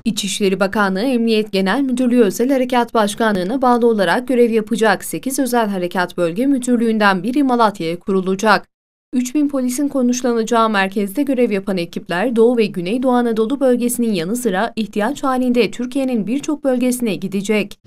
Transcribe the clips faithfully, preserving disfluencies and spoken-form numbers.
İçişleri Bakanlığı Emniyet Genel Müdürlüğü Özel Harekat Başkanlığı'na bağlı olarak görev yapacak sekiz Özel Harekat Bölge Müdürlüğü'nden biri Malatya'ya kurulacak. üç bin polisin konuşlanacağı merkezde görev yapan ekipler Doğu ve Güneydoğu Anadolu bölgesinin yanı sıra ihtiyaç halinde Türkiye'nin birçok bölgesine gidecek.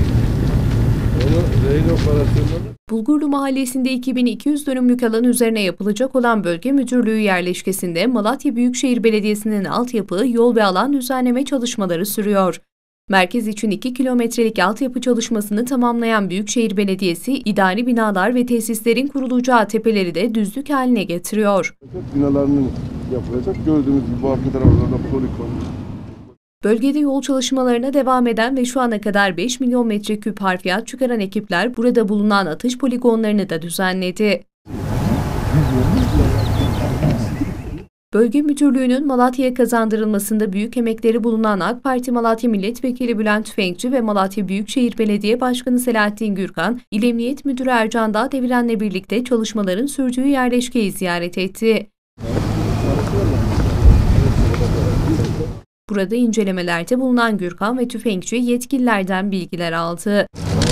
Bulgurlu Mahallesi'nde iki bin iki yüz dönümlük alan üzerine yapılacak olan bölge müdürlüğü yerleşkesinde Malatya Büyükşehir Belediyesi'nin altyapı, yol ve alan düzenleme çalışmaları sürüyor. Merkez için iki kilometrelik altyapı çalışmasını tamamlayan Büyükşehir Belediyesi, idari binalar ve tesislerin kurulacağı tepeleri de düzlük haline getiriyor. Binalarının yapılacak. Gördüğümüz gibi bu arka taraflarda polikon. Bölgede yol çalışmalarına devam eden ve şu ana kadar beş milyon metreküp harfiyat çıkaran ekipler burada bulunan atış poligonlarını da düzenledi. Bölge Müdürlüğü'nün Malatya'ya kazandırılmasında büyük emekleri bulunan AK Parti Malatya Milletvekili Bülent Tüfekçi ve Malatya Büyükşehir Belediye Başkanı Selahattin Gürkan, İl Emniyet Müdürü Ercan Dağdeviren'le birlikte çalışmaların sürdüğü yerleşkeyi ziyaret etti. Burada incelemelerde bulunan Gürkan ve Tüfekçi yetkililerden bilgiler aldı.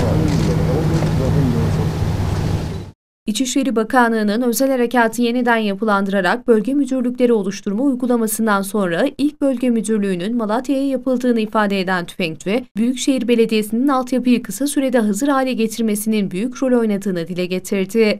İçişleri Bakanlığı'nın özel harekatı yeniden yapılandırarak bölge müdürlükleri oluşturma uygulamasından sonra ilk bölge müdürlüğünün Malatya'ya yapıldığını ifade eden Tüfekçi, Büyükşehir Belediyesi'nin altyapıyı kısa sürede hazır hale getirmesinin büyük rol oynadığını dile getirdi.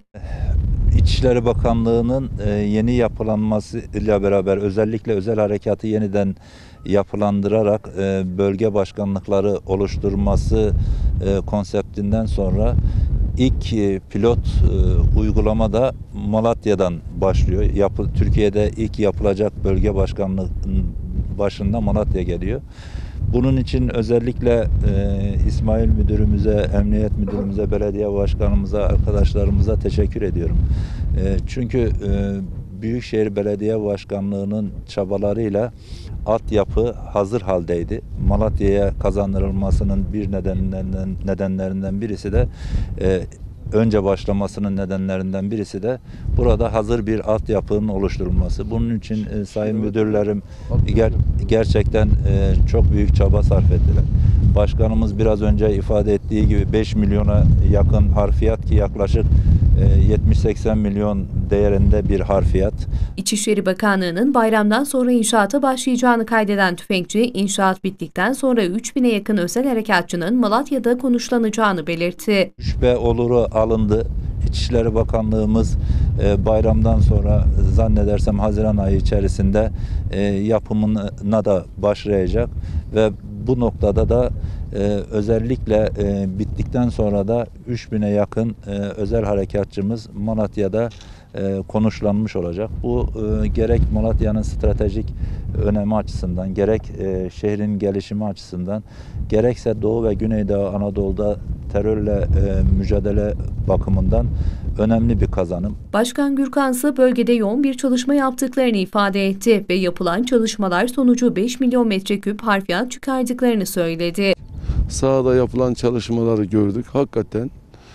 İçişleri Bakanlığı'nın yeni yapılanmasıyla beraber özellikle özel harekatı yeniden yapılandırarak bölge başkanlıkları oluşturması konseptinden sonra ilk pilot uygulama da Malatya'dan başlıyor. Yapı, Türkiye'de ilk yapılacak bölge başkanlığı başında Malatya geliyor. Bunun için özellikle e, İsmail Müdürümüze, Emniyet Müdürümüze, Belediye Başkanımıza, arkadaşlarımıza teşekkür ediyorum. E, çünkü e, Büyükşehir Belediye Başkanlığı'nın çabalarıyla altyapı hazır haldeydi. Malatya'ya kazandırılmasının bir nedenlerinden, nedenlerinden birisi de e, önce başlamasının nedenlerinden birisi de burada hazır bir altyapının oluşturulması. Bunun için e, sayın müdürlerim ger gerçekten e, çok büyük çaba sarf ettiler. Başkanımız biraz önce ifade ettiği gibi beş milyona yakın harfiyat ki yaklaşık e, yetmiş seksen milyon değerinde bir harfiyat. İçişleri Bakanlığı'nın bayramdan sonra inşaata başlayacağını kaydeden Tüfekçi, inşaat bittikten sonra üç bine yakın özel harekatçının Malatya'da konuşlanacağını belirtti. Şüphe oluru alındı. İçişleri Bakanlığımız e, bayramdan sonra zannedersem Haziran ayı içerisinde e, yapımına da başlayacak ve bu noktada da e, özellikle e, bittikten sonra da üç bine yakın e, özel harekatçımız Malatya'da e, konuşlanmış olacak. Bu e, gerek Malatya'nın stratejik önemi açısından, gerek e, şehrin gelişimi açısından, gerekse Doğu ve Güneydoğu Anadolu'da terörle e, mücadele bakımından önemli bir kazanım. Başkan Gürkan ise bölgede yoğun bir çalışma yaptıklarını ifade etti ve yapılan çalışmalar sonucu beş milyon metreküp harfiyat çıkardıklarını söyledi. Sahada yapılan çalışmaları gördük. Hakikaten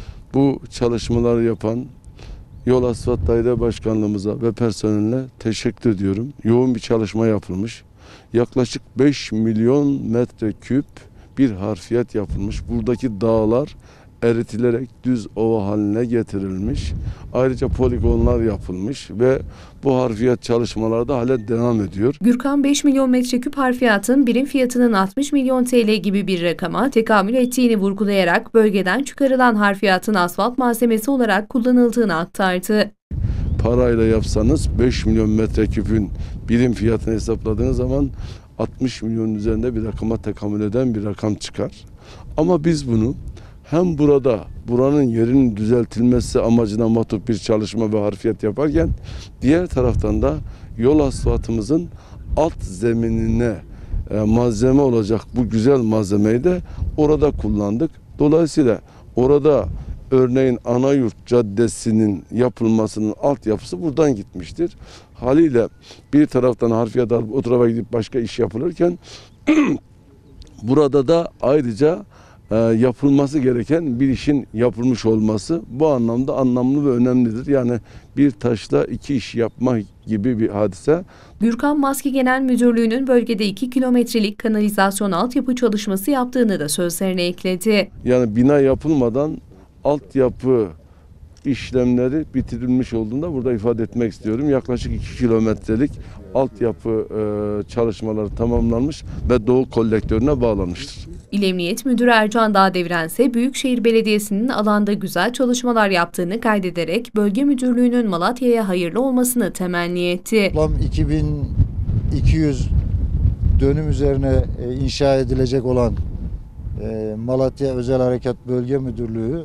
bu çalışmaları yapan Yol Asfalt Daire Başkanlığımıza ve personeline teşekkür ediyorum. Yoğun bir çalışma yapılmış. Yaklaşık beş milyon metreküp bir harfiyat yapılmış. Buradaki dağlar eritilerek düz ova haline getirilmiş. Ayrıca poligonlar yapılmış ve bu harfiyat çalışmaları da hala devam ediyor. Gürkan beş milyon metreküp harfiyatın birim fiyatının altmış milyon T L gibi bir rakama tekamül ettiğini vurgulayarak bölgeden çıkarılan harfiyatın asfalt malzemesi olarak kullanıldığını aktardı. Parayla yapsanız beş milyon metreküpün birim fiyatını hesapladığınız zaman altmış milyonun üzerinde bir rakama tekamül eden bir rakam çıkar. Ama biz bunu hem burada buranın yerinin düzeltilmesi amacına matuf bir çalışma ve harfiyat yaparken diğer taraftan da yol asfaltımızın alt zeminine e, malzeme olacak bu güzel malzemeyi de orada kullandık. Dolayısıyla orada örneğin Anayurt Caddesi'nin yapılmasının altyapısı buradan gitmiştir. Haliyle bir taraftan harfiyat alıp o tarafa gidip başka iş yapılırken burada da ayrıca e, yapılması gereken bir işin yapılmış olması bu anlamda anlamlı ve önemlidir. Yani bir taşla iki iş yapma gibi bir hadise. Gürkan Maski Genel Müdürlüğü'nün bölgede iki kilometrelik kanalizasyon altyapı çalışması yaptığını da sözlerine ekledi. Yani bina yapılmadan altyapı işlemleri bitirilmiş olduğunda burada ifade etmek istiyorum. Yaklaşık iki kilometrelik altyapı e, çalışmaları tamamlanmış ve Doğu kolektörüne bağlanmıştır. İl Emniyet Müdürü Ercan Dağdeviren ise Büyükşehir Belediyesi'nin alanda güzel çalışmalar yaptığını kaydederek Bölge Müdürlüğü'nün Malatya'ya hayırlı olmasını temenni etti. Toplam iki bin iki yüz dönüm üzerine inşa edilecek olan Malatya Özel Harekat Bölge Müdürlüğü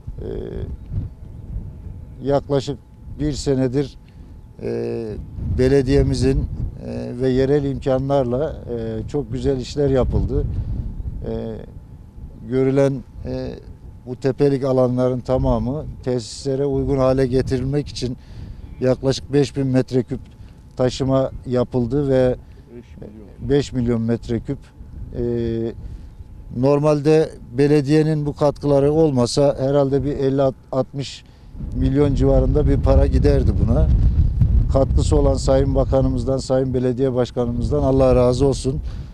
yaklaşık bir senedir belediyemizin ve yerel imkanlarla çok güzel işler yapıldı. Görülen bu tepelik alanların tamamı tesislere uygun hale getirilmek için yaklaşık beş bin metreküp taşıma yapıldı ve beş milyon metreküp. Normalde belediyenin bu katkıları olmasa herhalde bir elli altmış milyon civarında bir para giderdi buna. Katkısı olan Sayın Bakanımızdan, Sayın Belediye Başkanımızdan Allah razı olsun.